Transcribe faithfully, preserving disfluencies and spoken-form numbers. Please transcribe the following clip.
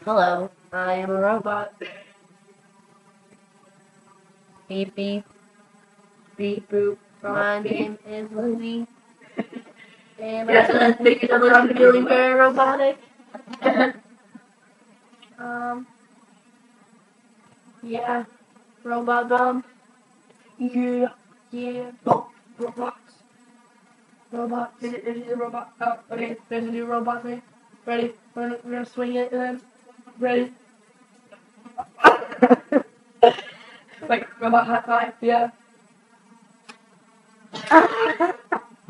Hello, I am a robot. Beep beep, beep boop. My name is Louie, and I think I'm feeling very robotic. um, yeah, robot bomb. Yeah, yeah. Oh, robots, robots. This is, this is a robot. Oh, okay. There's a new robot thing. Ready? We're gonna, we're gonna swing it and then ready. Like robot high five. Yeah.